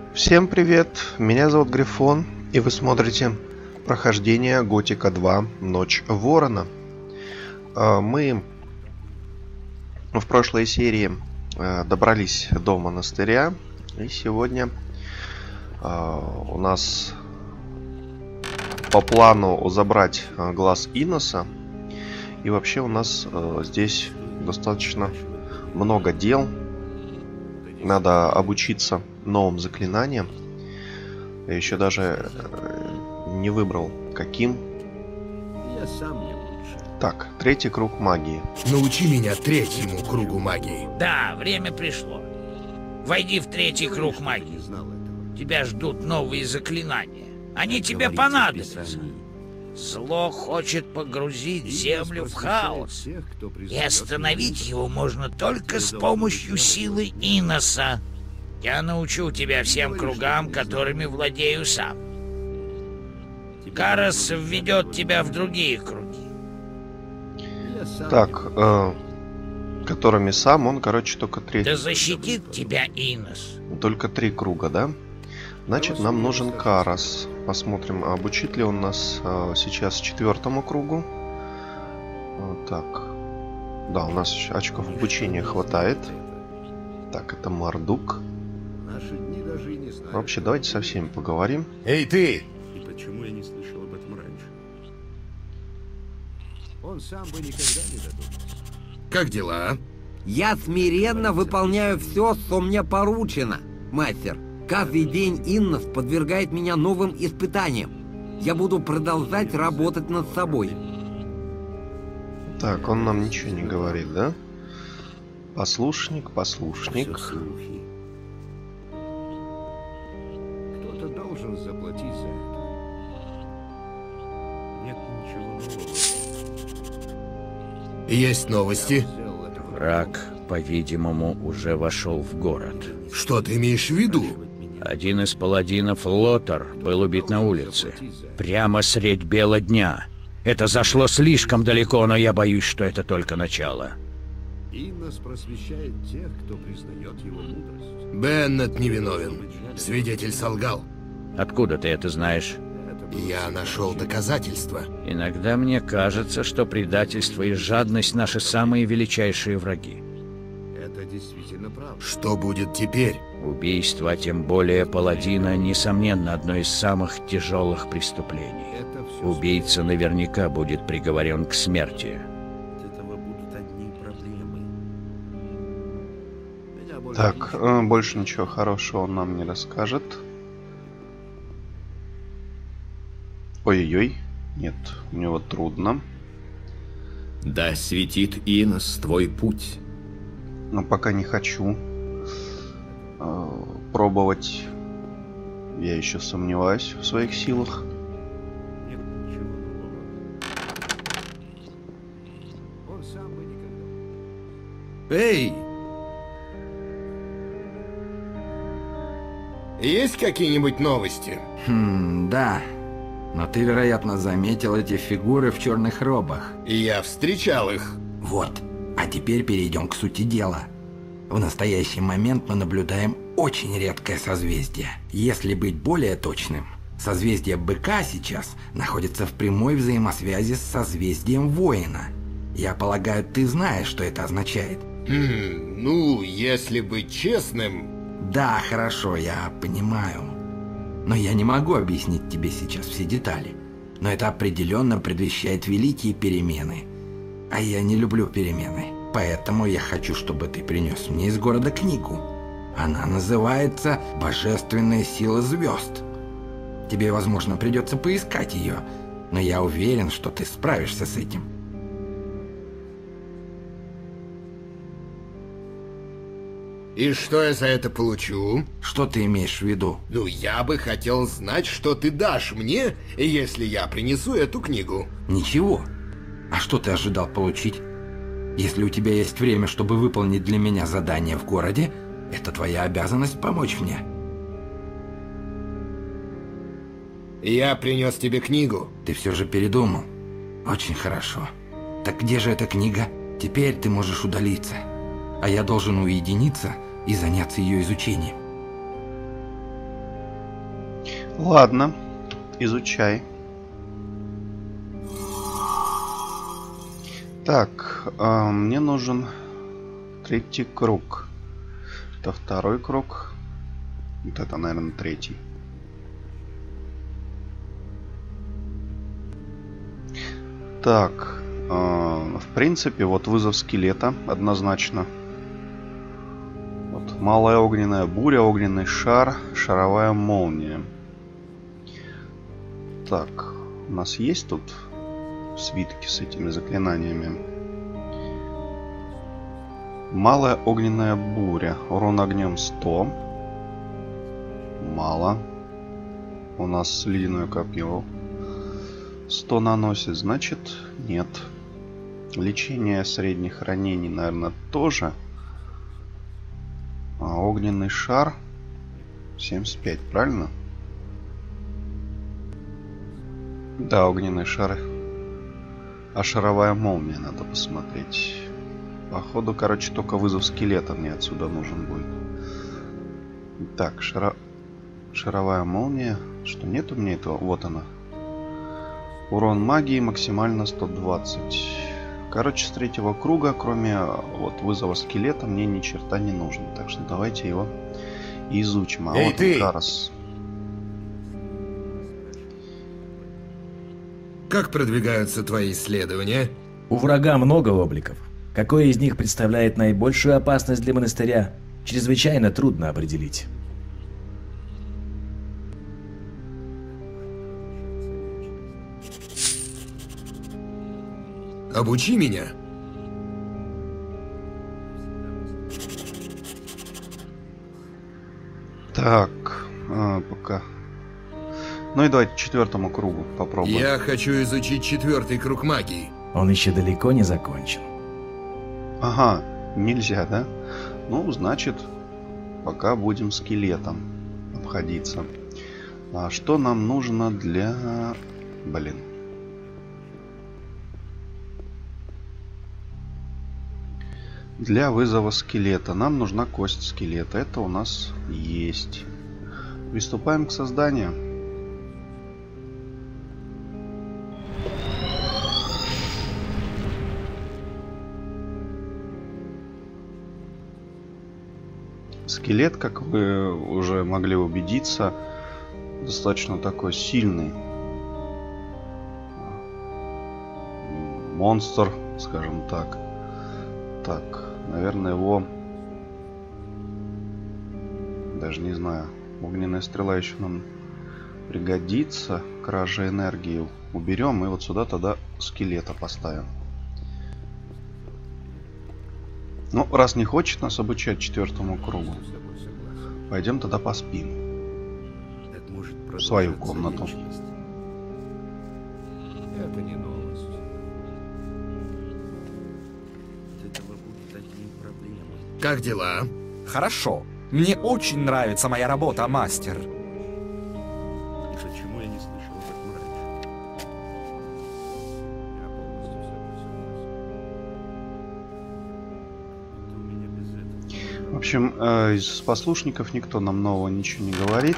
Всем привет, меня зовут Грифон, и вы смотрите прохождение Готика 2 Ночь Ворона. Мы в прошлой серии добрались до монастыря, и сегодня у нас по плану забрать глаз Иноса. И вообще у нас здесь достаточно много дел. Надо обучиться новым заклинаниям. Я еще даже не выбрал, каким. Я сам не лучше. Так, третий круг магии. Научи меня третьему кругу магии. Да, время пришло. Войди в третий круг магии. Тебя ждут новые заклинания. Они тебе понадобятся. Зло хочет погрузить землю в хаос. И остановить его можно только с помощью силы Иноса. Я научу тебя всем кругам, которыми владею сам. Карас введет тебя в другие круги. Так, которыми сам он, короче, только третий. Да защитит тебя Инос. Только 3 круга, да? Значит, нам нужен Карас. Посмотрим, обучит ли он нас сейчас 4-му кругу. Вот так. Да, у нас очков обучения хватает. Так, это Мардук. Вообще, давайте со всеми поговорим. Эй, ты! И почему я не слышал об этом раньше? Он сам бы никогда не додумался. Как дела? Я смиренно выполняю все, что мне поручено, мастер. Каждый день Иннос подвергает меня новым испытаниям. Я буду продолжать работать над собой. Так, он нам ничего не говорит, да? Послушник, послушник. Все слухи. Кто-то должен заплатить за это. Нет ничего нового. Есть новости? Взял это Враг, по-видимому, уже вошел в город. Что ты имеешь в виду? Один из паладинов, Лотар, был убит на улице. Прямо средь бела дня. Это зашло слишком далеко, но я боюсь, что это только начало. Иннос просвещает тех, кто признает его мудрость. Беннет невиновен. Свидетель солгал. Откуда ты это знаешь? Я нашел доказательства. Иногда мне кажется, что предательство и жадность — наши самые величайшие враги. Это действительно правда. Что будет теперь? Убийство, а тем более паладина, несомненно, одно из самых тяжелых преступлений. Это все Убийца наверняка будет приговорен к смерти. от этого будут одни проблемы. Меня больше Так, ничего. больше ничего хорошего он нам не расскажет. Ой-ой-ой. Нет, у него трудно. Да светит Инос твой путь. Но пока не хочу пробовать. Я еще сомневаюсь в своих силах. Нет ничего нового. Он сам бы никогда. Эй! Есть какие-нибудь новости? Да. Но ты, вероятно, заметил эти фигуры в черных робах. Я встречал их. Вот. А теперь перейдем к сути дела. В настоящий момент мы наблюдаем очень редкое созвездие. Если быть более точным, созвездие Быка сейчас находится в прямой взаимосвязи с созвездием Воина. Я полагаю, ты знаешь, что это означает. Ну, если быть честным... Да, хорошо, я понимаю. Но я не могу объяснить тебе сейчас все детали. Но это определенно предвещает великие перемены. А я не люблю перемены. Поэтому я хочу, чтобы ты принес мне из города книгу. Она называется «Божественная сила звезд». Тебе, возможно, придется поискать ее, но я уверен, что ты справишься с этим. И что я за это получу? Что ты имеешь в виду? Ну, я бы хотел знать, что ты дашь мне, если я принесу эту книгу. Ничего. А что ты ожидал получить? Если у тебя есть время, чтобы выполнить для меня задание в городе, это твоя обязанность помочь мне. Я принес тебе книгу. Ты все же передумал? Очень хорошо. Так где же эта книга? Теперь ты можешь удалиться. А я должен уединиться и заняться ее изучением. Ладно, изучай. Так, мне нужен третий круг. Это второй круг. Вот это, наверное, третий. Так, в принципе, вот вызов скелета однозначно. Вот малая огненная буря, огненный шар, шаровая молния. Так, у нас есть тут свитки с этими заклинаниями. Малая огненная буря. Урон огнем 100. Мало. У нас ледяное копье 100 наносит, значит нет. Лечение средних ранений, наверное, тоже. А огненный шар 75, правильно? Да, огненный шар. А шаровая молния надо посмотреть. Походу, короче, только вызов скелета мне отсюда нужен будет. Так, шаровая молния. Что, нет у меня этого? Вот она. Урон магии максимально 120. Короче, с третьего круга, кроме вот вызова скелета, мне ни черта не нужно. Так что давайте его изучим. А вот ты! Карас. Как продвигаются твои исследования? У врага много обликов. Какой из них представляет наибольшую опасность для монастыря, чрезвычайно трудно определить. Обучи меня. Так, пока. Ну и давайте четвертому кругу попробуем. Я хочу изучить 4-й круг магии. Он еще далеко не закончен. Ага, нельзя, да? Ну, значит, пока будем скелетом обходиться. А что нам нужно для... Блин. Для вызова скелета нам нужна кость скелета. Это у нас есть. Приступаем к созданию. Скелет, как вы уже могли убедиться, достаточно такой сильный монстр, скажем так. Так, наверное, его даже не знаю. Огненная стрела еще нам пригодится. Кража энергии уберем и вот сюда тогда скелета поставим. Ну, раз не хочет нас обучать 4-му кругу, пойдем тогда поспим. В свою комнату. Это не новость. Как дела? Хорошо. Мне очень нравится моя работа, мастер. Почему я не слышал об этом раньше? Я полностью согласен. В общем, из послушников никто нам нового ничего не говорит.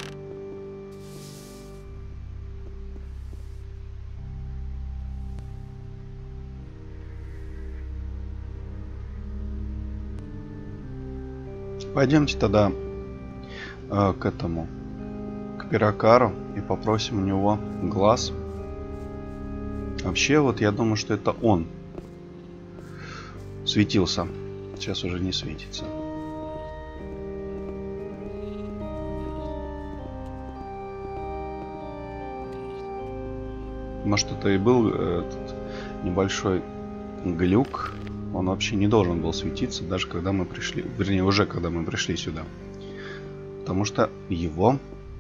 Пойдемте тогда к этому, к Пирокару, и попросим у него глаз. Вообще, вот я думаю, что это он светился. Сейчас уже не светится. Может, это и был этот небольшой глюк. Он вообще не должен был светиться, даже когда мы пришли. Вернее, уже когда мы пришли сюда. Потому что его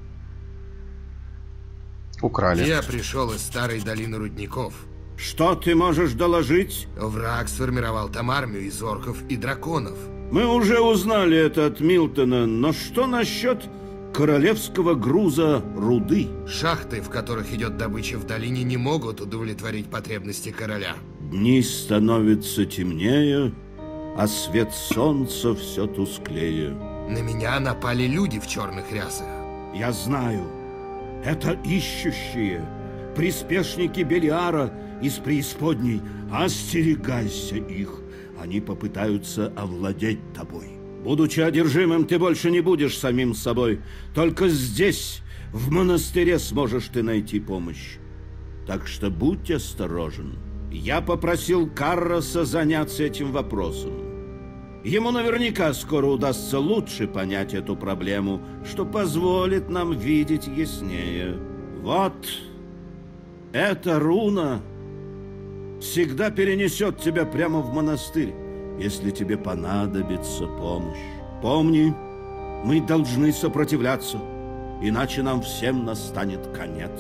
украли. Я пришел из старой долины рудников. Что ты можешь доложить? Враг сформировал там армию из орков и драконов. Мы уже узнали это от Милтона, но что насчет королевского груза руды? Шахты, в которых идет добыча в долине, не могут удовлетворить потребности короля. Дни становятся темнее, а свет солнца все тусклее. На меня напали люди в черных рясах. Я знаю. Это ищущие, приспешники Белиара из преисподней. Остерегайся их. Они попытаются овладеть тобой. Будучи одержимым, ты больше не будешь самим собой. Только здесь, в монастыре, сможешь ты найти помощь. Так что будь осторожен. Я попросил Карроса заняться этим вопросом. Ему наверняка скоро удастся лучше понять эту проблему, что позволит нам видеть яснее. Вот, эта руна всегда перенесет тебя прямо в монастырь, если тебе понадобится помощь. Помни, мы должны сопротивляться, иначе нам всем настанет конец.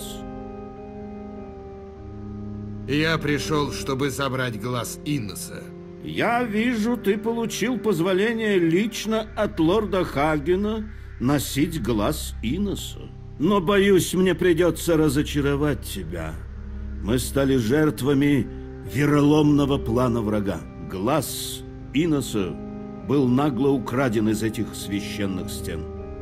Я пришел, чтобы забрать глаз Инноса. Я вижу, ты получил позволение лично от лорда Хагена носить глаз Инноса. Но, боюсь, мне придется разочаровать тебя. Мы стали жертвами вероломного плана врага. Глаз Инноса был нагло украден из этих священных стен.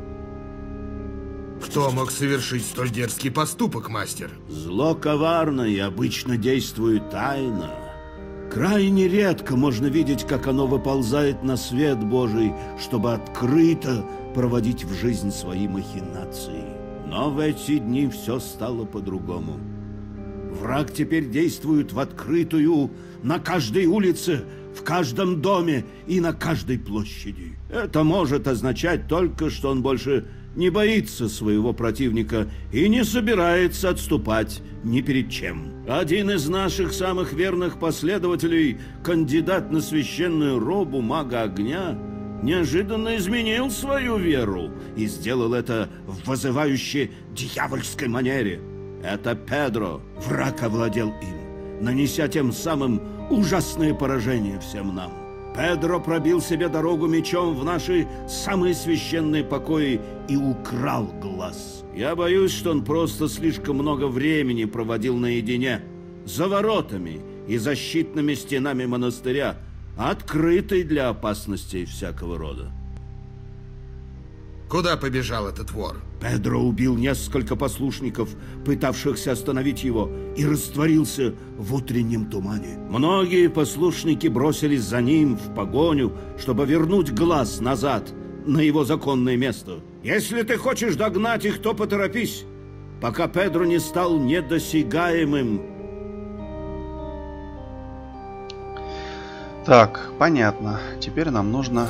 Кто мог совершить столь дерзкий поступок, мастер? Зло коварно и обычно действует тайно. Крайне редко можно видеть, как оно выползает на свет Божий, чтобы открыто проводить в жизнь свои махинации. Но в эти дни все стало по-другому. Враг теперь действует в открытую, на каждой улице, в каждом доме и на каждой площади. Это может означать только, что он больше не боится своего противника и не собирается отступать ни перед чем. Один из наших самых верных последователей, кандидат на священную робу мага огня, неожиданно изменил свою веру и сделал это в вызывающей дьявольской манере. Это Педро, враг овладел им, нанеся тем самым ужасное поражение всем нам. Педро пробил себе дорогу мечом в наши самые священные покои и украл глаз. Я боюсь, что он просто слишком много времени проводил наедине, за воротами и защитными стенами монастыря, открытой для опасностей всякого рода. Куда побежал этот вор? Педро убил несколько послушников, пытавшихся остановить его, и растворился в утреннем тумане. Многие послушники бросились за ним в погоню, чтобы вернуть глаз назад на его законное место. Если ты хочешь догнать их, то поторопись, пока Педро не стал недосягаемым. Так, понятно. Теперь нам нужно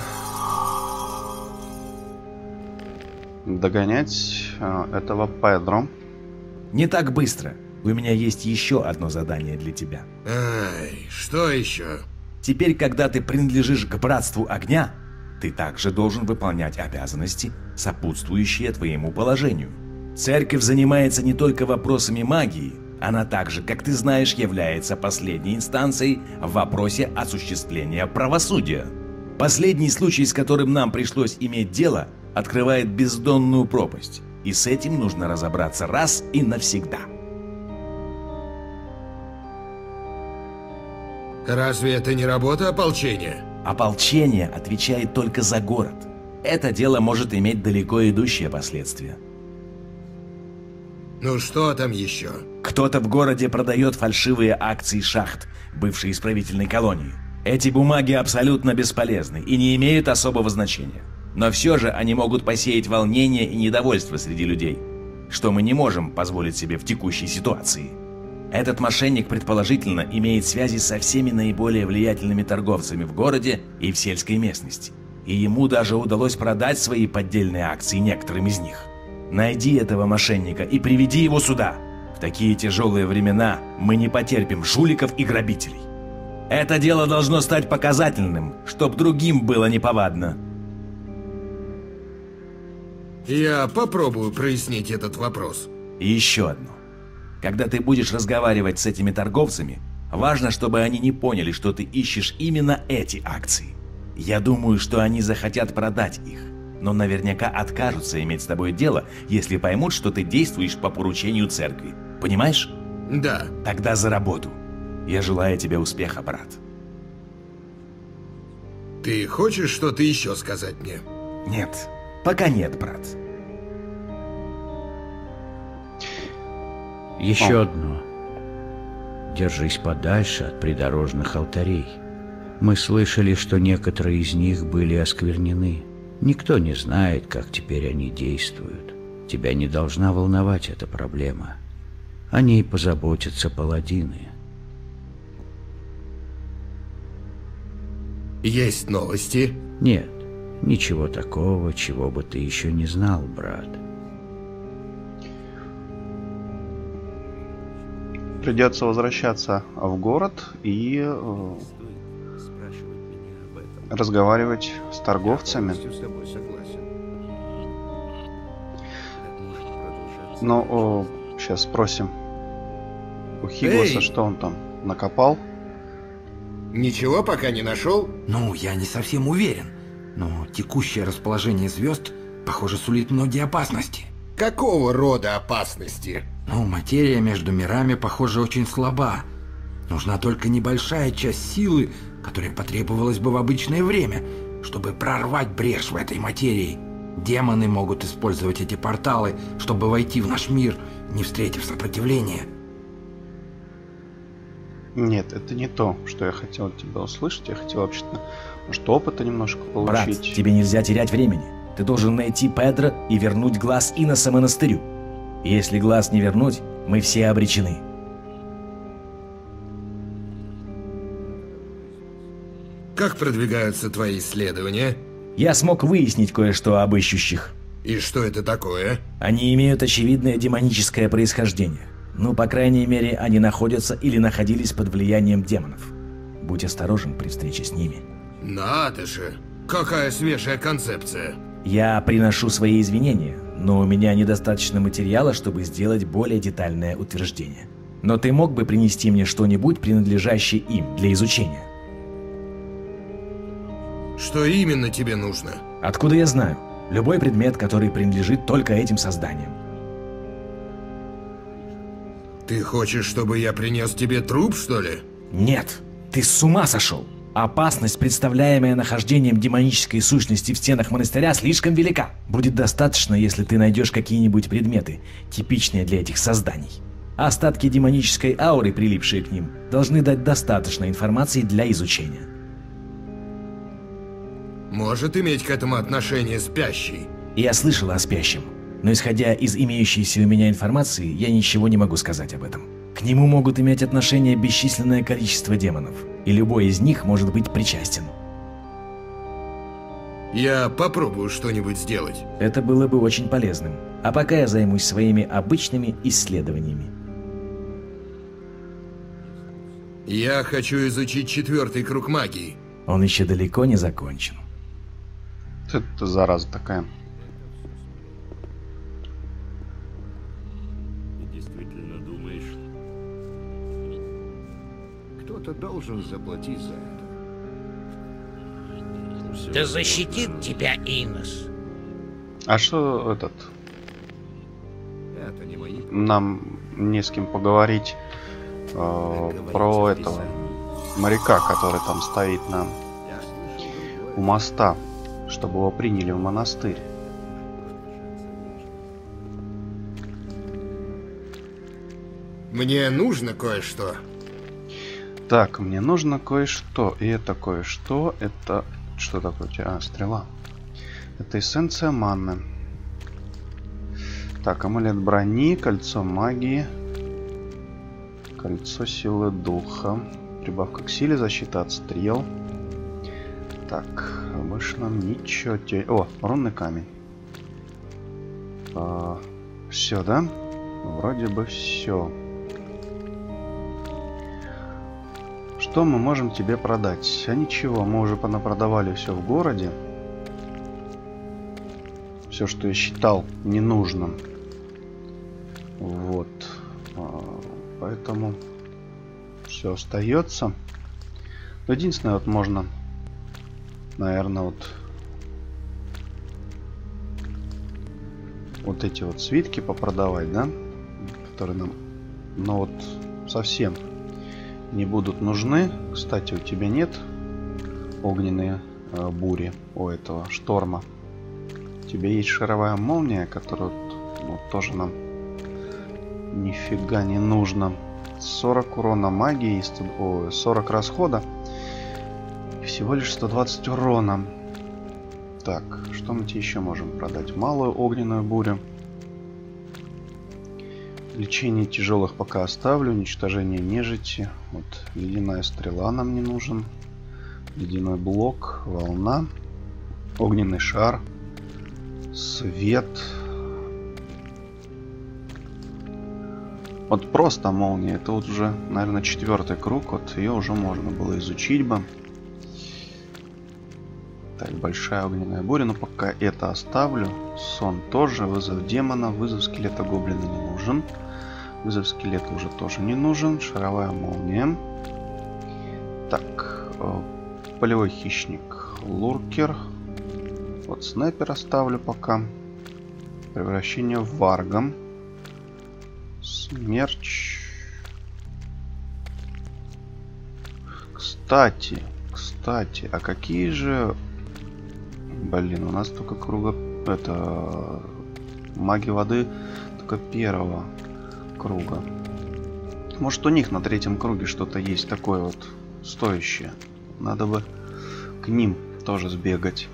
догонять этого Педро. Не так быстро. У меня есть еще одно задание для тебя. Ай, что еще? Теперь, когда ты принадлежишь к Братству Огня, ты также должен выполнять обязанности, сопутствующие твоему положению. Церковь занимается не только вопросами магии, она также, как ты знаешь, является последней инстанцией в вопросе осуществления правосудия. Последний случай, с которым нам пришлось иметь дело, открывает бездонную пропасть, и с этим нужно разобраться раз и навсегда. Разве это не работа ополчения? Ополчение отвечает только за город. Это дело может иметь далеко идущие последствия. Ну что там еще? Кто-то в городе продает фальшивые акции шахт, бывшей исправительной колонии. Эти бумаги абсолютно бесполезны и не имеют особого значения. Но все же они могут посеять волнение и недовольство среди людей, что мы не можем позволить себе в текущей ситуации. Этот мошенник, предположительно, имеет связи со всеми наиболее влиятельными торговцами в городе и в сельской местности. И ему даже удалось продать свои поддельные акции некоторым из них. Найди этого мошенника и приведи его сюда. В такие тяжелые времена мы не потерпим жуликов и грабителей. Это дело должно стать показательным, чтоб другим было неповадно. Я попробую прояснить этот вопрос. И еще одно. Когда ты будешь разговаривать с этими торговцами, важно, чтобы они не поняли, что ты ищешь именно эти акции. Я думаю, что они захотят продать их, но наверняка откажутся иметь с тобой дело, если поймут, что ты действуешь по поручению церкви. Понимаешь? Да. Тогда за работу. Я желаю тебе успеха, брат. Ты хочешь что-то еще сказать мне? Нет. Пока нет, брат. Еще одно. Держись подальше от придорожных алтарей. Мы слышали, что некоторые из них были осквернены. Никто не знает, как теперь они действуют. Тебя не должна волновать эта проблема. О ней позаботятся паладины. Есть новости? Нет, ничего такого, чего бы ты еще не знал, брат. Придется возвращаться в город и разговаривать с торговцами. Но сейчас спросим у Хигласа, что он там накопал. Ничего пока не нашел? Ну, я не совсем уверен. Но текущее расположение звезд, похоже, сулит многие опасности. Какого рода опасности? Ну, материя между мирами, похоже, очень слаба. Нужна только небольшая часть силы, которая потребовалась бы в обычное время, чтобы прорвать брешь в этой материи. Демоны могут использовать эти порталы, чтобы войти в наш мир, не встретив сопротивления. Нет, это не то, что я хотел от тебя услышать. Я хотел вообще-то, может, опыта немножко получить. Брат, тебе нельзя терять времени. Ты должен найти Педро и вернуть глаз Иноса монастырю. И если глаз не вернуть, мы все обречены. Как продвигаются твои исследования? Я смог выяснить кое-что об ищущих. И что это такое? Они имеют очевидное демоническое происхождение. Ну, по крайней мере, они находятся или находились под влиянием демонов. Будь осторожен при встрече с ними. Надо же! Какая свежая концепция! Я приношу свои извинения, но у меня недостаточно материала, чтобы сделать более детальное утверждение. Но ты мог бы принести мне что-нибудь, принадлежащее им, для изучения? Что именно тебе нужно? Откуда я знаю? Любой предмет, который принадлежит только этим созданиям. Ты хочешь, чтобы я принес тебе труп, что ли? Нет, ты с ума сошел. Опасность, представляемая нахождением демонической сущности в стенах монастыря, слишком велика. Будет достаточно, если ты найдешь какие-нибудь предметы, типичные для этих созданий. Остатки демонической ауры, прилипшие к ним, должны дать достаточно информации для изучения. Может иметь к этому отношение спящий? Я слышал о спящем, но исходя из имеющейся у меня информации, я ничего не могу сказать об этом. К нему могут иметь отношение бесчисленное количество демонов, и любой из них может быть причастен. Я попробую что-нибудь сделать. Это было бы очень полезным. А пока я займусь своими обычными исследованиями. Я хочу изучить 4-й круг магии. Он еще далеко не закончен. Это зараза такая. Кто-то должен заплатить за это. Да защитит тебя Инос. А что этот? Это не мои... Нам не с кем поговорить про этого моряка, который там стоит у моста, чтобы его приняли в монастырь. Мне нужно кое-что. Так, мне нужно кое-что. И это кое-что. Это... Что такое у тебя? А, стрела. Это эссенция манны. Так, амулет брони, кольцо магии. Кольцо силы духа. Прибавка к силе, защита от стрел. Так, больше нам ничего. О, рунный камень. Все, да? Вроде бы все. Что мы можем тебе продать? А ничего, мы уже понапродавали все в городе. Все, что я считал ненужным. Вот. Поэтому все остается. Но единственное, вот можно, наверное, вот эти вот свитки попродавать, да? Которые нам, но вот совсем не будут нужны. Кстати, у тебя нет огненной бури у этого шторма. У тебя есть шаровая молния, которая вот тоже нам Нифига не нужно. 40 урона магии, 40 расхода. Всего лишь 120 урона. Так, что мы тебе еще можем продать? Малую огненную бурю. Лечение тяжелых пока оставлю. Уничтожение нежити. Вот, ледяная стрела нам не нужен. Ледяной блок, волна. Огненный шар. Свет. Вот просто молния. Это вот уже, наверное, 4-й круг. Вот ее уже можно было изучить бы. Так, большая огненная буря. Но пока это оставлю. Сон тоже. Вызов демона. Вызов скелета гоблина не нужен. Вызов скелета уже тоже не нужен. Шаровая молния. Так. Полевой хищник. Луркер. Вот снайпер оставлю пока. Превращение в варга. Смерч. Кстати, а какие же... Блин, у нас только круга... Это... Маги воды только первого круга. Может, у них на 3-м круге что-то есть такое вот стоящее. Надо бы к ним тоже сбегать.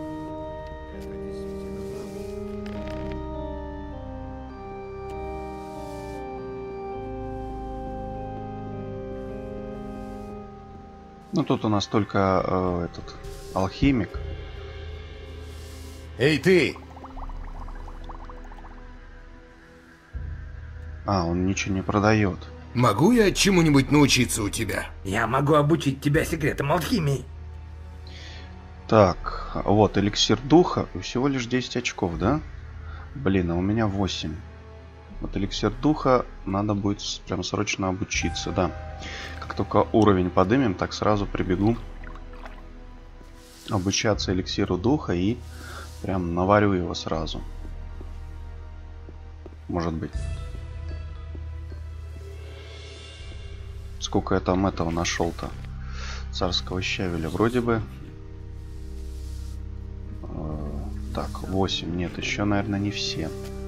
Ну, тут у нас только этот алхимик. Эй, ты! А, он ничего не продает. Могу я чему-нибудь научиться у тебя? Я могу обучить тебя секретам алхимии. Так, вот эликсир духа. Всего лишь 10 очков, да? Блин, а у меня 8. Вот эликсир духа надо будет прям срочно обучиться, да. Как только уровень подымем, так сразу прибегу обучаться эликсиру духа и прям наварю его сразу. Может быть. Сколько я там этого нашел-то? Царского щавеля. Вроде бы... Так, 8. Нет, еще, наверное, не все.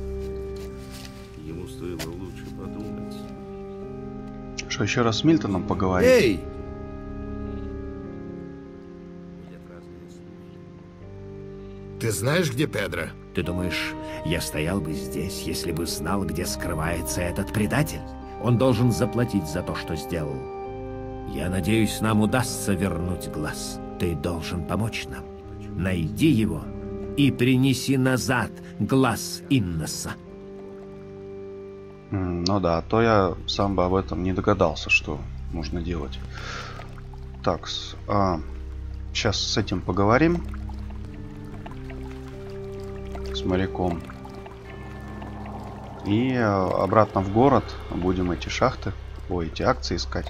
Ему стоило лучше подумать. Что, еще раз с Мильтоном поговорить? Эй! Ты знаешь, где Педро? Ты думаешь, я стоял бы здесь, если бы знал, где скрывается этот предатель? Он должен заплатить за то, что сделал. Я надеюсь, нам удастся вернуть глаз. Ты должен помочь нам. Найди его и принеси назад глаз Инноса. Ну да, а то я сам бы об этом не догадался, что нужно делать. Так, сейчас с этим поговорим. С моряком. И обратно в город будем эти шахты, эти акции искать.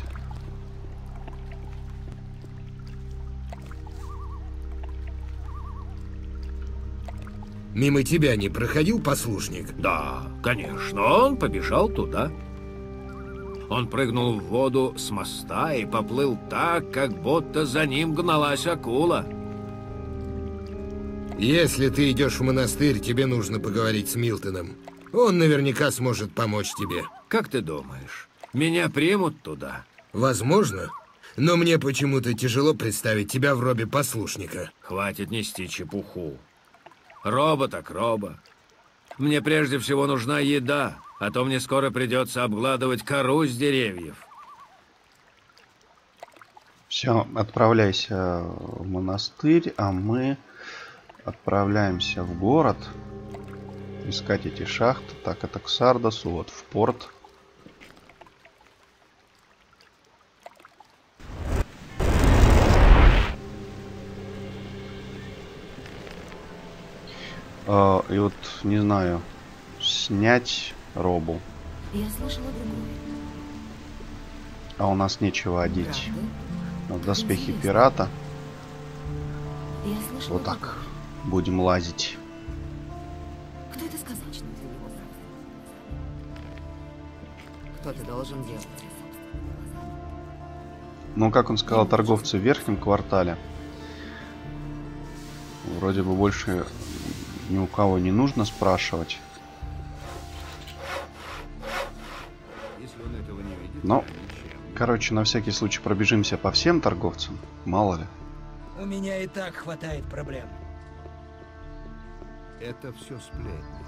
Мимо тебя не проходил послушник? Да, конечно, он побежал туда. Он прыгнул в воду с моста и поплыл так, как будто за ним гналась акула. Если ты идешь в монастырь, тебе нужно поговорить с Милтоном. Он наверняка сможет помочь тебе. Как ты думаешь, меня примут туда? Возможно. Но мне почему-то тяжело представить тебя в робе послушника. Хватит нести чепуху. Роба так роба. Мне прежде всего нужна еда, а то мне скоро придется обгладывать кору с деревьев. Все, отправляйся в монастырь, а мы отправляемся в город искать эти шахты. Так, это к Сардосу, вот в порт. И вот, не знаю, снять робу. Я слышала другое. А у нас нечего одеть. Вот доспехи пирата. Я слышала Вот так будем лазить. Кто это сказал? Кто-то должен делать. Ну, как он сказал, торговцы в верхнем квартале. Вроде бы больше ни у кого не нужно спрашивать. Но, короче, на всякий случай пробежимся по всем торговцам. Мало ли. У меня и так хватает проблем. Это все сплетни.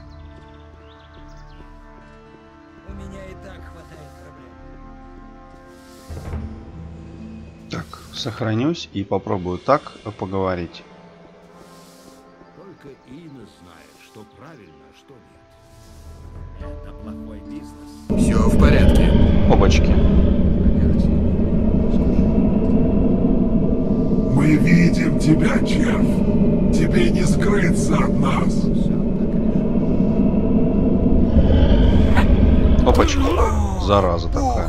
У меня и так хватает проблем. Так, сохранюсь и попробую так поговорить. Только Инна знает, что правильно, а что нет. Это плохой бизнес. Все в порядке. Опачки. Мы видим тебя, червь. Тебе не скрыться от нас. Опачки. Зараза такая.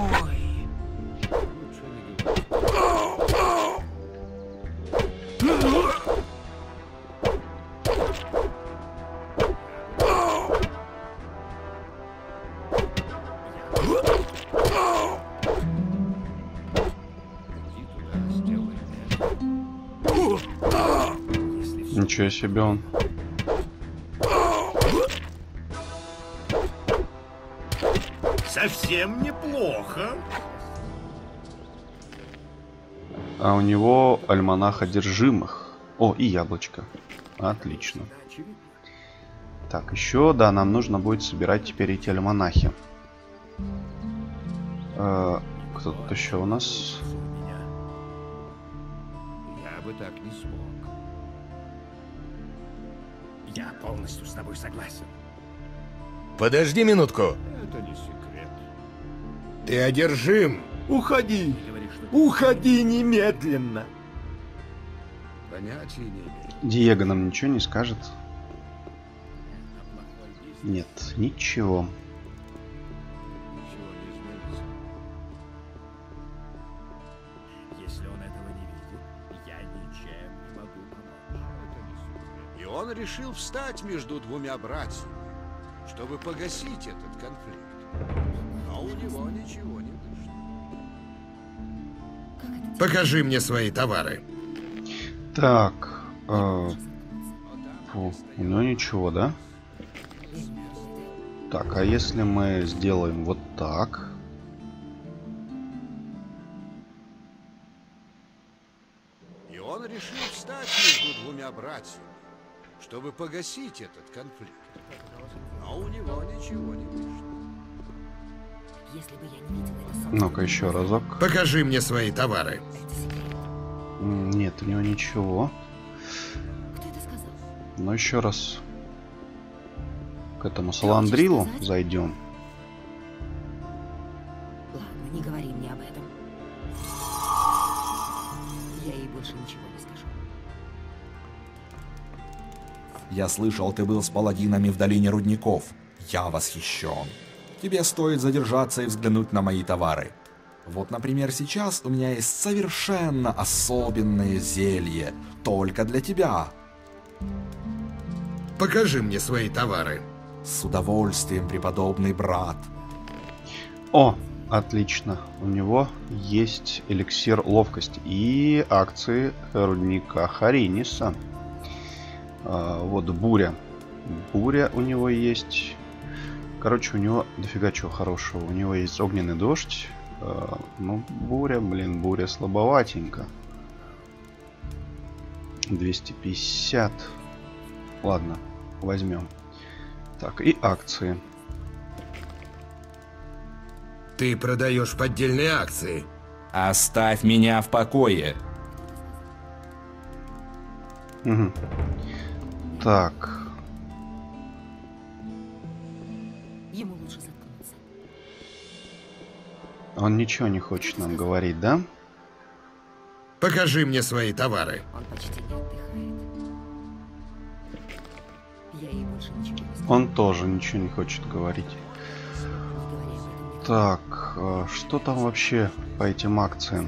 Ничего себе он. Совсем неплохо. А у него альманах одержимых. О, и яблочко. Отлично. Так, еще, да, нам нужно будет собирать теперь эти альманахи. Кто тут еще у нас? Я бы так не смог. Я полностью с тобой согласен. Подожди минутку. Это не секрет. Ты одержим. Уходи! Уходи немедленно! Понятия не имею. Диего нам ничего не скажет? Нет, ничего. Ничего не изменится. Если он этого не видит, я ничем не могу помочь. Это не секрет. И он решил встать между двумя братьями, чтобы погасить этот конфликт. Но у него ничего не вышло. Покажи мне свои товары. Так. Фу, у него ничего, да? Так, а если мы сделаем вот так? И он решил встать между двумя братьями, чтобы погасить этот конфликт. Но у него ничего не вышло. Если бы я не видела это Ну-ка еще разок. Покажи мне свои товары. Нет, у него ничего. Кто это сказал? Но еще раз к этому саландрилу зайдем. Ладно, не говори мне об этом. Я ей больше ничего не скажу. Я слышал, ты был с паладинами в долине рудников. Я восхищен. Тебе стоит задержаться и взглянуть на мои товары. Вот, например, сейчас у меня есть совершенно особенное зелье, только для тебя. Покажи мне свои товары. С удовольствием, преподобный брат. О, отлично. У него есть эликсир ловкости и акции рудника Хариниса. Вот буря. Буря у него есть. Короче, у него дофига чего хорошего. У него есть огненный дождь. Ну, буря, блин, буря слабоватенько. 250. Ладно, возьмем. Так, и акции. Ты продаешь поддельные акции. Оставь меня в покое. Угу. Так. Ему лучше заткнуться. Он ничего не хочет нам говорить, да? Покажи мне свои товары. Он почти не отдыхает. Я ей больше ничего не скажу. Он тоже ничего не хочет говорить. Не говори об этом никому. Так, что там вообще по этим акциям?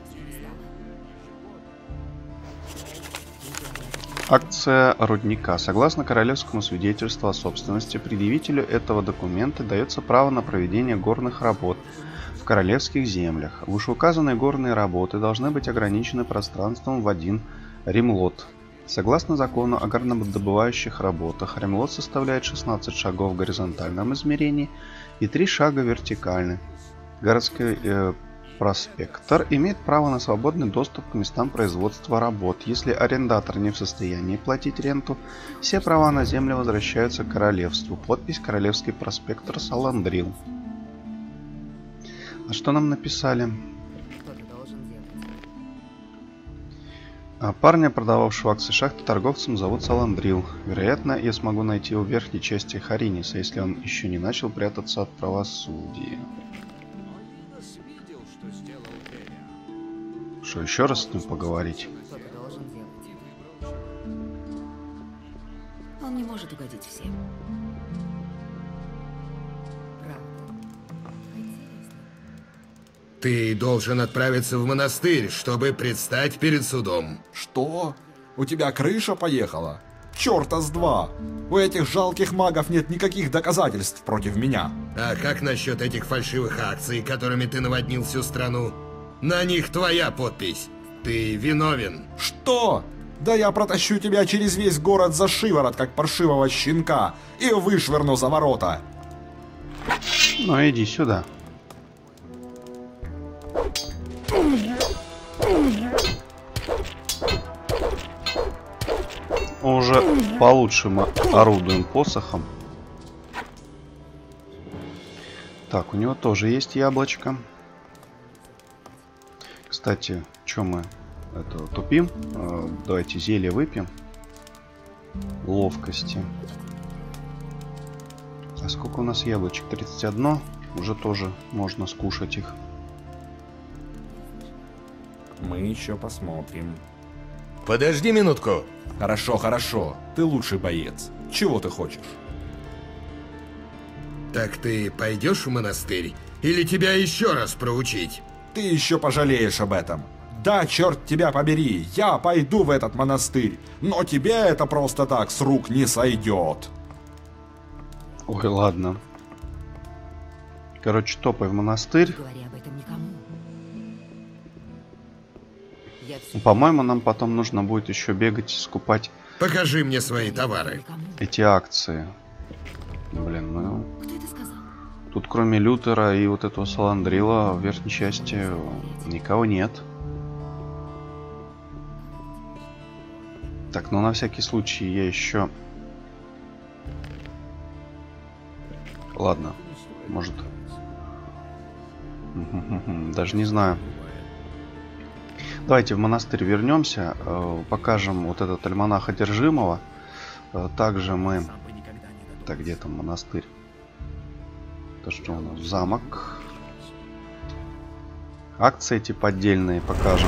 Акция рудника. Согласно королевскому свидетельству о собственности, предъявителю этого документа дается право на проведение горных работ в королевских землях. Вышеуказанные горные работы должны быть ограничены пространством в 1 ремлот. Согласно закону о горнодобывающих работах, ремлот составляет 16 шагов в горизонтальном измерении и 3 шага вертикально. Городской проспектор имеет право на свободный доступ к местам производства работ. Если арендатор не в состоянии платить ренту, все права на землю возвращаются королевству. Подпись Королевский проспектор Саландрил. А что нам написали? Парня, продававшего акции шахты торговцам, зовут Саландрил. Вероятно, я смогу найти его в верхней части Хариниса, если он еще не начал прятаться от правосудия. Что, еще раз с ним поговорить? Он не может угодить всем. Ты должен отправиться в монастырь, чтобы предстать перед судом. Что? У тебя крыша поехала? Чёрта с два! У этих жалких магов нет никаких доказательств против меня. А как насчет этих фальшивых акций, которыми ты наводнил всю страну? На них твоя подпись. Ты виновен. Что? Да я протащу тебя через весь город за шиворот, как паршивого щенка, и вышвырну за ворота. Ну иди сюда. Уже получше мы орудуем посохом. Так, у него тоже есть яблочко. Кстати, что мы тупим? Давайте зелье выпьем. Ловкости. А сколько у нас яблочек? 31. Уже тоже можно скушать их. Мы еще посмотрим. Подожди минутку. Хорошо, хорошо. Ты лучший боец. Чего ты хочешь? Так ты пойдешь в монастырь? Или тебя еще раз проучить? Ты еще пожалеешь об этом. Да, черт тебя побери, я пойду в этот монастырь. Но тебе это просто так с рук не сойдет. Ой, ладно. Короче, топай в монастырь. Говори об этом никому. По-моему, нам потом нужно будет еще бегать, скупать. Покажи мне свои товары. Эти акции. Блин, ну... Кто это сказал? Тут кроме Лютера и вот этого Саландрила в верхней части никого нет. Так, ну на всякий случай я еще... Ладно, может... Даже не знаю. Давайте в монастырь вернемся, покажем вот этот альманах одержимого. Также мы... Так, где там монастырь? То что у нас? Замок. Акции типа отдельные покажем.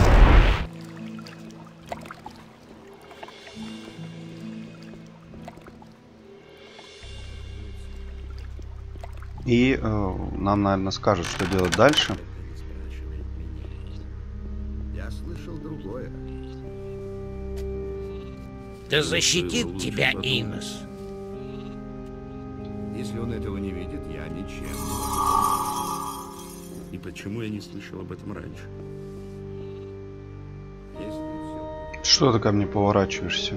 И нам, наверное, скажут, что делать дальше. Я слышал другое. Да защитит тебя Инос. Если он этого не видит, я ничем. И почему я не слышал об этом раньше? Что ты ко мне поворачиваешься?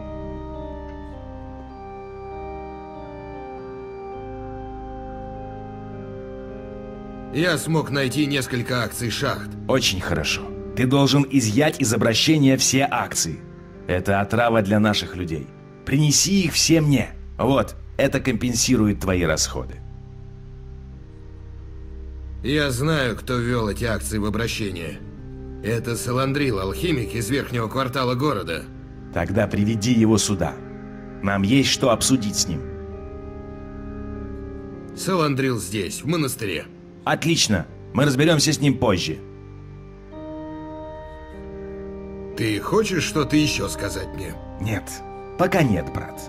Я смог найти несколько акций шахт. Очень хорошо. Ты должен изъять из обращения все акции. Это отрава для наших людей. Принеси их все мне. Вот, это компенсирует твои расходы. Я знаю, кто ввел эти акции в обращение. Это Саландрил, алхимик из верхнего квартала города. Тогда приведи его сюда. Нам есть что обсудить с ним. Саландрил здесь, в монастыре. Отлично. Мы разберемся с ним позже. Ты хочешь что-то еще сказать мне? Нет. Пока нет, брат.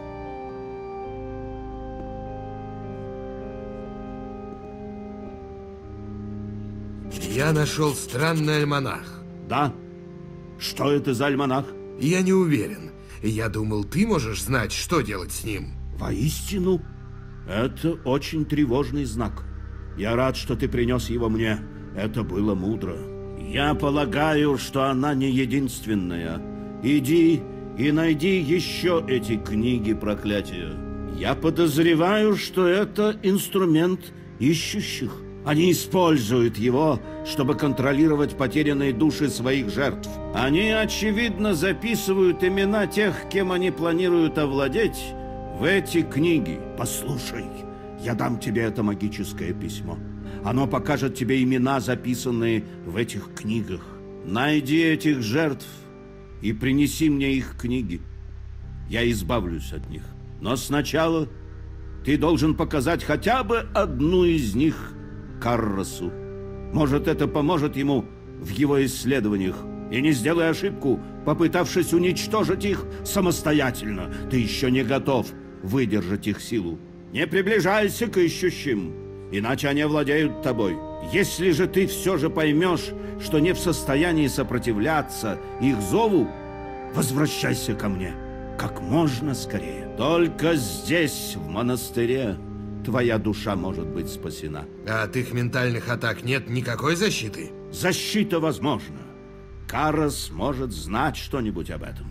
Я нашел странный альманах. Да? Что это за альманах? Я не уверен. Я думал, ты можешь знать, что делать с ним. Воистину, это очень тревожный знак. Я рад, что ты принес его мне. Это было мудро. Я полагаю, что она не единственная. Иди и найди еще эти книги проклятия. Я подозреваю, что это инструмент ищущих. Они используют его, чтобы контролировать потерянные души своих жертв. Они, очевидно, записывают имена тех, кем они планируют овладеть, в эти книги. Послушай, я дам тебе это магическое письмо. Оно покажет тебе имена, записанные в этих книгах. Найди этих жертв и принеси мне их книги. Я избавлюсь от них. Но сначала ты должен показать хотя бы одну из них Карросу. Может, это поможет ему в его исследованиях. И не сделай ошибку, попытавшись уничтожить их самостоятельно. Ты еще не готов выдержать их силу. Не приближайся к ищущим, иначе они овладеют тобой. Если же ты все же поймешь, что не в состоянии сопротивляться их зову, возвращайся ко мне как можно скорее. Только здесь, в монастыре, твоя душа может быть спасена. А от их ментальных атак нет никакой защиты? Защита возможна. Каррос может знать что-нибудь об этом.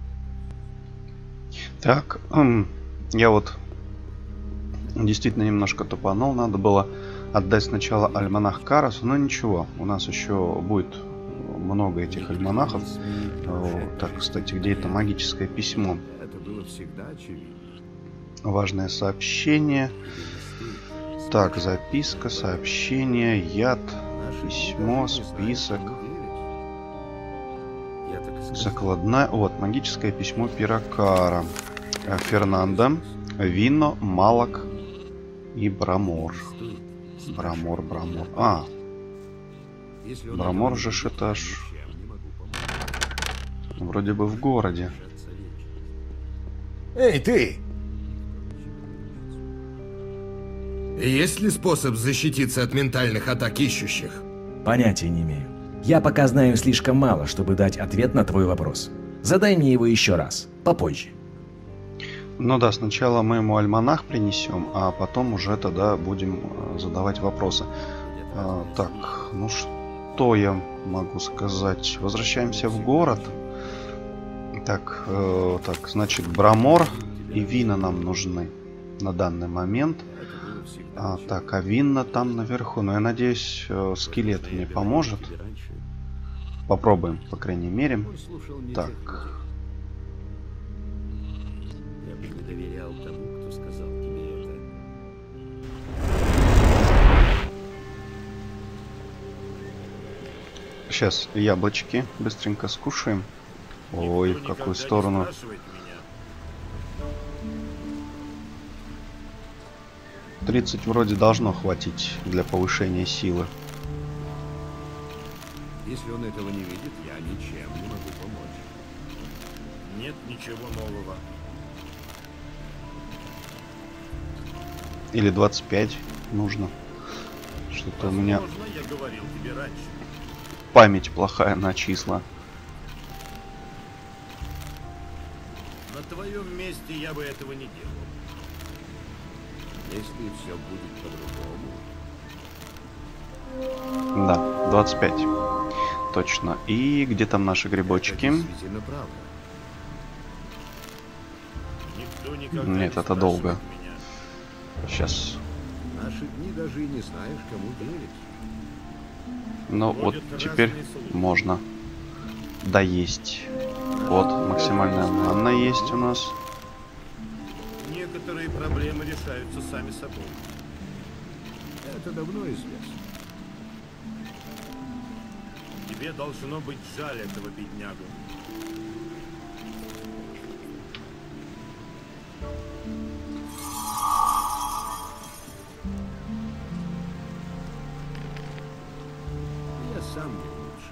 Так, я вот действительно немножко тупанул. Надо было отдать сначала альманах Карросу, но ничего. У нас еще будет много этих альманахов. Так, кстати, где это магическое письмо? Это было всегда очевидно. Важное сообщение. Так, записка, сообщение, яд, письмо, список. Закладная. Вот, магическое письмо Пирокара. Фернандо, Вино, Малак и Брамор. Брамор. А. Брамор же это ж вроде бы в городе. Эй, ты! Есть ли способ защититься от ментальных атак ищущих? Понятия не имею. Я пока знаю слишком мало, чтобы дать ответ на твой вопрос. Задай мне его еще раз, попозже. Ну да, сначала мы ему альманах принесем, а потом уже тогда будем задавать вопросы. Так, ну что я могу сказать? Возвращаемся в город. Так, так, значит, Брамор и Вина нам нужны на данный момент. Так, а Винна там наверху. Но я надеюсь, скелет мне поможет. Попробуем, по крайней мере. Так. Я бы не доверял тому, кто сказал тебе это. Сейчас яблочки быстренько скушаем. Ой, в какую сторону? 30 вроде должно хватить для повышения силы. Если он этого не видит, я ничем не могу помочь. Нет ничего нового. Или 25 нужно. Что-то у меня я говорил тебе раньше. память плохая на числа. На твоем месте я бы этого не делал. Если все будет по-другому. Да, 25. Точно. И где там наши грибочки? Действительно правда. Нет, это долго. Сейчас. Наши дни даже и не знаешь, кому верить. Ну вот теперь можно доесть. Вот, максимальная манна есть у нас. Некоторые проблемы решаются сами собой. Это давно известно. Тебе должно быть жаль этого беднягу. Я сам не лучше.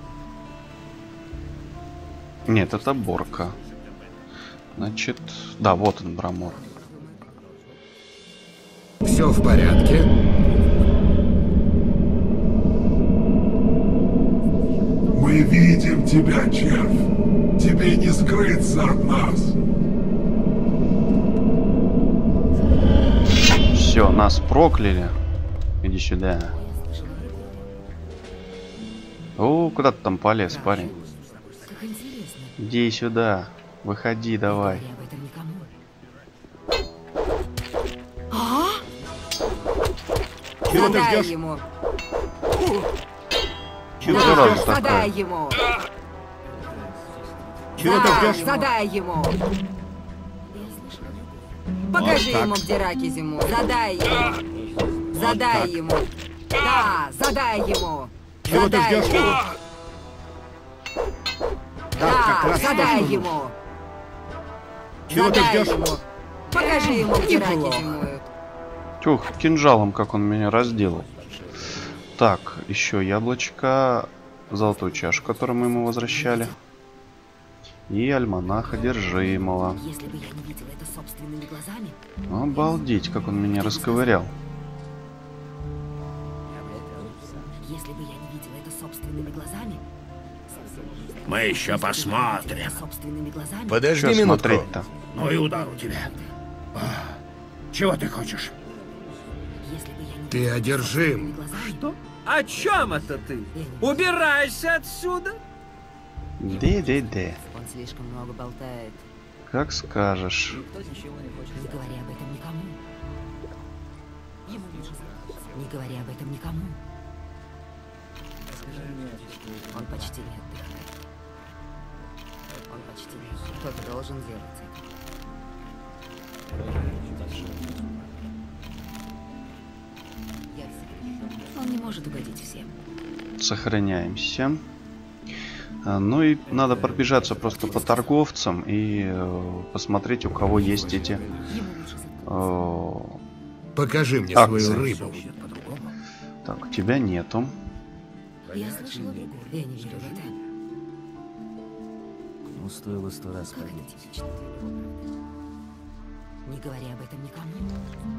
Нет, это Борка. Значит, да, вот он, Брамор. Все в порядке? Мы видим тебя, червь. Тебе не скрыться от нас. Все, нас прокляли. Иди сюда. О, куда ты там полез, парень? Как интересно. Иди сюда. Выходи, давай. Я об этом никому. Задай ему. Чего сразу такая? Задай ему. Чего ты ждешь? Задай ему. Покажи ему, где раки зиму. Задай ему. Задай ему. Да, задай ему. Чего ты Задай ждешь? ему. как Да, раз задай то, что ему. Чего ты Задай ждешь? ему. Покажи ему, где раки Неплохо. зимуют. Тюх, кинжалом, как он меня разделал. Так, еще яблочко, золотую чашу, которую мы ему возвращали. И альманах одержимого. Если бы я не видела это собственными глазами, Обалдеть, как он меня расковырял. если бы я не видела это собственными глазами, Мы еще посмотрим. собственными глазами, Подожди Что минутку. смотреть-то? Ну и удар у тебя. Чего ты хочешь? если бы я не Ты одержим. глазами, О чем это ты? Убирайся отсюда! Де-де-де. Он слишком много болтает. Как скажешь. не говори об этом никому. Не говори об этом никому. Он почти не отдыхает. Он почти не... Кто-то должен делать это. Он не может угодить всем. Сохраняемся. Ну и надо пробежаться просто по торговцам и посмотреть, у кого есть эти Покажи мне акции. свою рыбу. Так, у тебя нету. Я слышала другое. Я не верю в это. Ну, стоило 100 раз Как это понять. типично для него, правда? Не говори об этом никому.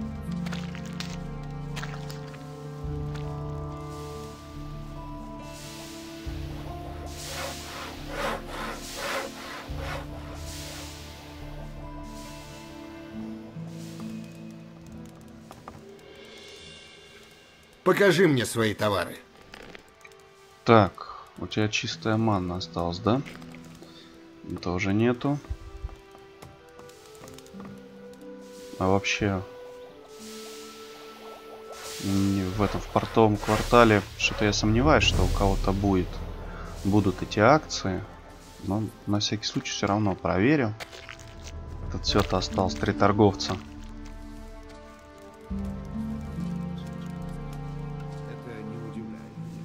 Покажи мне свои товары. Так, у тебя чистая манна осталась, да? Тоже нету. А вообще в этом в портовом квартале что-то я сомневаюсь, что у кого-то будут эти акции. Но на всякий случай все равно проверю. Тут все-то осталось 3 торговца. Это не удивляет.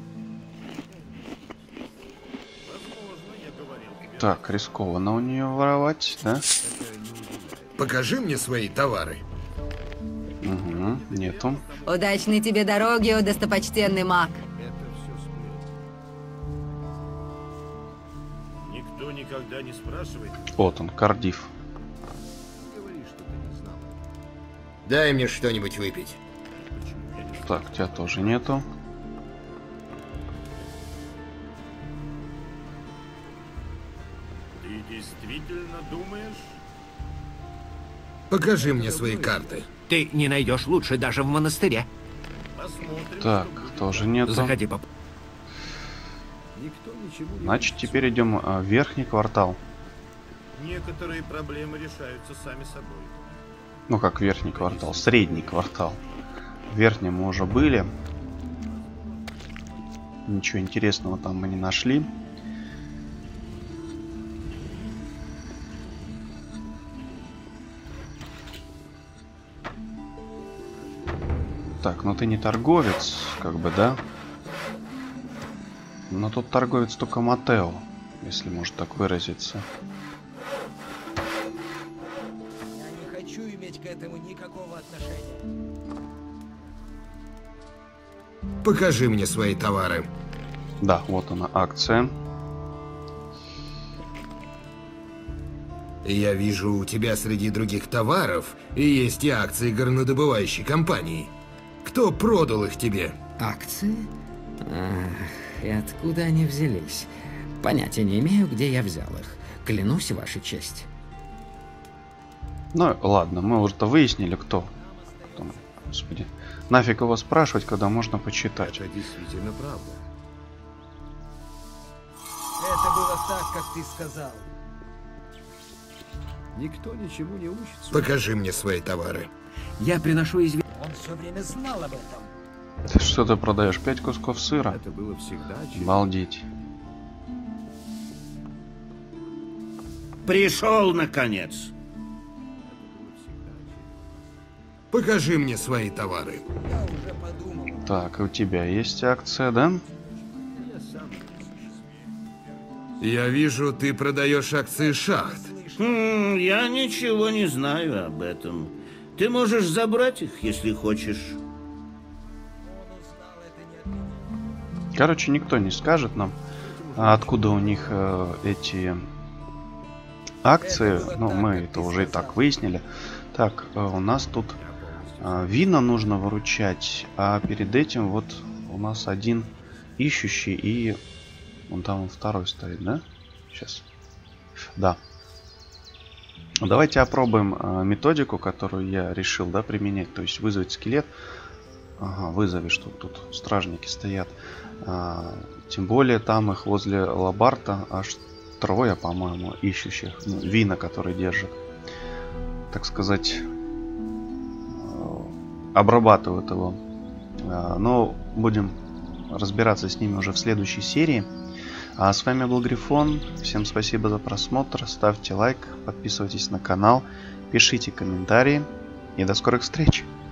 Так, рискованно у нее воровать, да? Покажи мне свои товары. Угу, нету. Удачной тебе дороги, о достопочтенный маг. Никто никогда не спрашивает. Вот он, Кардиф. Дай мне что-нибудь выпить. Так, тебя тоже нету. Ты действительно думаешь? Покажи мне свои карты. Ты не найдешь лучше даже в монастыре. Посмотрим. Так, тоже нету. Заходи, пап. Значит, теперь идем в верхний квартал. Некоторые проблемы решаются сами собой. Ну как верхний квартал, средний квартал. В верхнем мы уже были. Ничего интересного там мы не нашли. Так, ну ты не торговец, как бы, да? Но тут торговец только Матео, если можно так выразиться. Я не хочу иметь к этому никакого отношения. Покажи мне свои товары. Да, вот она, акция. Я вижу, у тебя среди других товаров есть и акции горнодобывающей компании. Кто продал их тебе? Акции? И откуда они взялись? Понятия не имею, где я взял их. Клянусь, ваша честь. Ну, ладно, мы уже-то выяснили, кто. Потом, господи, нафиг его спрашивать, когда можно почитать. Это действительно правда. Это было так, как ты сказал. Никто ничему не учится. Покажи мне свои товары. Я приношу извинения. Он все время знал об этом. Ты что ты продаешь? 5 кусков сыра? Это было всегда. Обалдеть. Пришел, наконец. Покажи мне свои товары. Так, у тебя есть акция, да? Я вижу, ты продаешь акции шахт. Я ничего не знаю об этом. Ты можешь забрать их, если хочешь. Короче, никто не скажет нам, откуда у них эти акции. Ну, мы это уже и так выяснили. Так, у нас тут вина нужно выручать, а перед этим вот у нас один ищущий, и вон там он второй стоит, да? Сейчас. Да. Давайте опробуем методику, которую я решил, да, применять. То есть вызвать скелет. Ага, вызови, что тут стражники стоят. Тем более там их возле лабарта аж трое, по-моему, ищущих. Ну, вина, которые держат. Так сказать, обрабатывают его. Но будем разбираться с ними уже в следующей серии. А с вами был Грифон. Всем спасибо за просмотр. Ставьте лайк, подписывайтесь на канал, пишите комментарии. И до скорых встреч!